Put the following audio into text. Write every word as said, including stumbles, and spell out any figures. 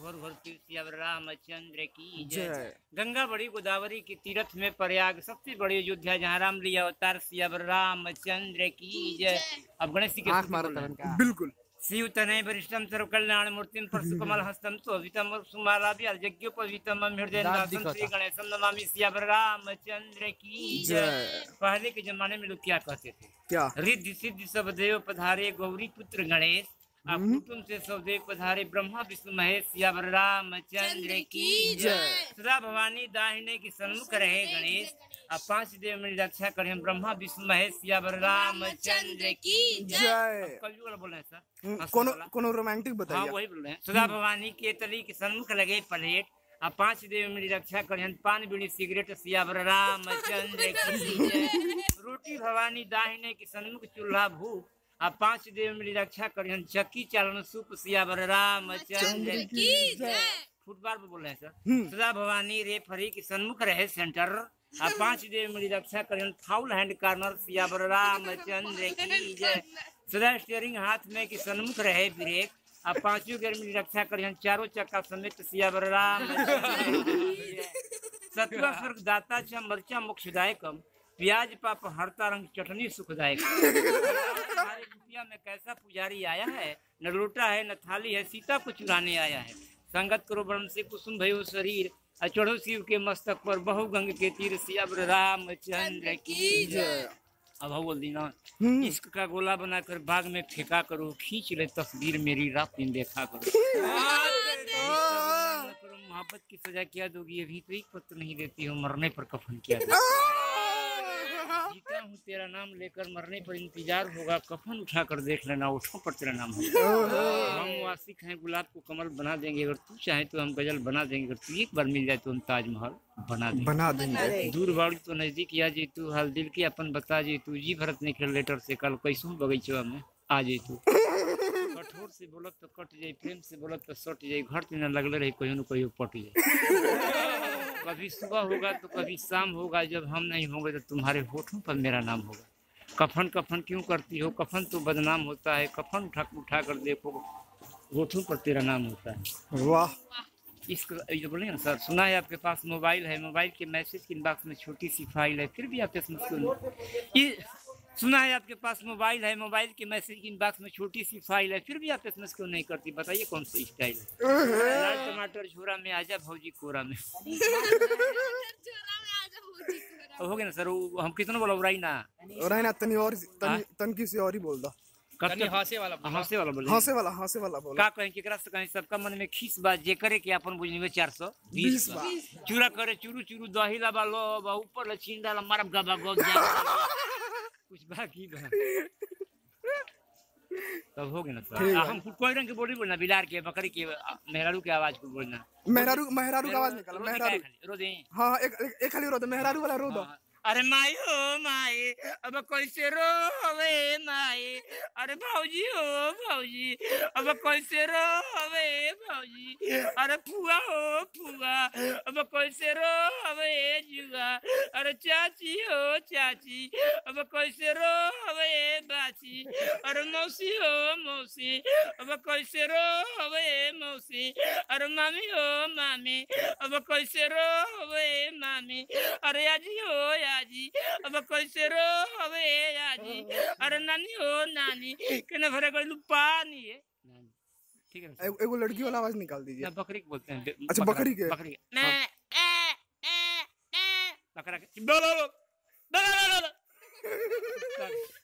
घोर घोर सियावर रामचंद्र की जय। गंगा बड़ी गोदावरी की तीर्थ में प्रयाग सबसे बड़ी अयोध्या जहाँ राम लिया अवतार सियावर रामचंद्र की जय। अब गणेश जी के बिल्कुल शिव तनय वरिष्ठम सर्व कल्याण मूर्तिम परशु कमल हस्तम शोभितम सुमालाभि यज्ञोपवीतम हृदय निवासम श्री गणेशम नमामि सियावर रामचंद्र की जय। पहले के जमाने में लोग क्या कहते थे? क्या? रिद्धि सिद्धि सब देव पधारे गौरी पुत्र गणेश, अब कुटुंब से सब देव पधारे ब्रह्मा विष्णु महेश सियावर रामचंद्र की जय। सदा भवानी दाहिने की सन्मुख रहे गणेश, अब पांच देव मेरी रक्षा करें ब्रह्मा विष्णु महेश सियावर रामचंद्र की जय। कलयुग बोल रहे हैं सर, कोनो कोनो रोमांटिक बताइए। हाँ वही बोल रहे हैं। सदा भवानी के तली के सन्मुख लगे प्लेट, अब पांच देव मेरी रक्षा करें पान बीड़ी सिगरेट सियावर रामचंद्र की जय। रोटी भवानी दाहिने की सन्मुख चूल्हा भूख, अब पांच देव मेरी रक्षा करें चक्की चालन सूप सियावर रामचंद्र की जय। फुटबॉल पे बोल रहे हैं सर। सदा भवानी रेफरी की सन्मुख रहे सेंटर, अब पांच देव मेरी रक्षा करें फाउल हैंड कार्नर सियावर रामचंद्र की जय। सदा स्टीयरिंग हाथ में की सन्मुख रहे ब्रेक, अब पांचों गेर मेरी रक्षा करें चारों चक्का समेत सियावर रामचंद्र की जय। सत्वा स्वर्ग दाता च मर्चा मोक्षदायकम, प्याज पाप हरता रंग चटनी सुखदायक। हमारे कुटिया में कैसा पुजारी आया है, न लोटा है न थाली है, सीता को चुराने आया है। संगत करो ब्रह्म से कुसुम भयो शरीर, चढ़ो शिव के मस्तक पर बहु गंग के तीर सियावर रामचंद्र की जय। अब बोल दी ना, इश्क का गोला बनाकर बाग में फेंका करो, खींच ले तस्वीर मेरी रात दिन देखा करो। करो मोहब्बत की सजा क्या दोगी, अभी तो एक पत्र नहीं देती हो, मरने पर कफन क्या दोगी। जीता हूँ तेरा नाम लेकर, मरने पर इंतजार होगा, कफन उठा कर देख लेना ओठों पर तेरा नाम होगा। हम वासिक हैं गुलाब को कमल बना देंगे, अगर तू चाहे तो हम गजल बना देंगे, अगर तू एक बार मिल जाए तो हम ताजमहल बना देंगे बना देंगे। दूर बाड़ी तो नजदीक आ जाए तू, हाल दिल के अपन बता जाए तू, जी भरत ने खेल लेटर से कल कैसों बगीचवा में आ जाए तू। कठोर से बोलत तो कट जाए, प्रेम से बोलत तो सट जाए, घर तीन लगले रही कहीं न कहीं पट जाए। कभी सुबह होगा तो कभी शाम होगा, जब हम नहीं होंगे तो तुम्हारे होठों पर मेरा नाम होगा। कफन कफन क्यों करती हो, कफन तो बदनाम होता है, कफन उठा उठा कर देखो होठों पर तेरा नाम होता है। वाह, इसको जो बोले ना सर, सुना है आपके पास मोबाइल है, मोबाइल के मैसेज के इनबॉक्स में छोटी सी फाइल है, फिर भी आप एस एम एस ये सुना है आपके पास मोबाइल है, मोबाइल के मैसेज की इनबॉक्स में छोटी सी फाइल है, फिर भी आप एस एम एस क्यों नहीं करती? बताइए कौन सी स्टाइल है। लाल टमाटर झोरा में आजा भौजी कोरा में। हो गया ना सर, हम कितना बोला उड़ाई ना उड़ाई ना तनी और तनी तनकी से और ही बोल दो। कतनी हंसे वाला हंसे वाला बोले, हंसे वाला हंसे वाला बोल का कहें केकरा से कहें, सबका मन में खीस बा, जे करे के अपन बुझनी चार सौ बीस बा। चूरा करे चुरू चुरू दही ला लो बा, ऊपर ल छिंदा ला मारब गबा गब जा कुछ बाकी बा। तब हो गया ना सर। हम कोई रंग के बोली बोलना, बिलार के बकरी के मेहरारू के आवाज को बोलना। मेहरारू मेहरारू का आवाज निकालो, मेहरारू रो दे। हां एक एक खाली रो दो, मेहरारू वाला रो दो। अरे माई हो माई, अब कैसे रोवे माई, अरे भौजी हो भौजी, अब कैसे रोवे भौजी, अरे फुआ हो फुआ, अब कैसे रोवे जुआ, अरे चाची हो चाची, अब कैसे रोवे बाची, अरे मौसी हो मौसी, अब कैसे रोवे मौसी, अरे मामी हो मामी, अब कैसे रोवे मामी, अरे आजी हो आजी, अब कैसे रोवे आजी, अरे नानी हो नानी, कने भरे गइलू पानी है नानी। ठीक है, एगो लड़की वाला आवाज निकाल दीजिए। ना बकरी के बोलते हैं। अच्छा बकरी के, बकरी के ए ए ए बकरा के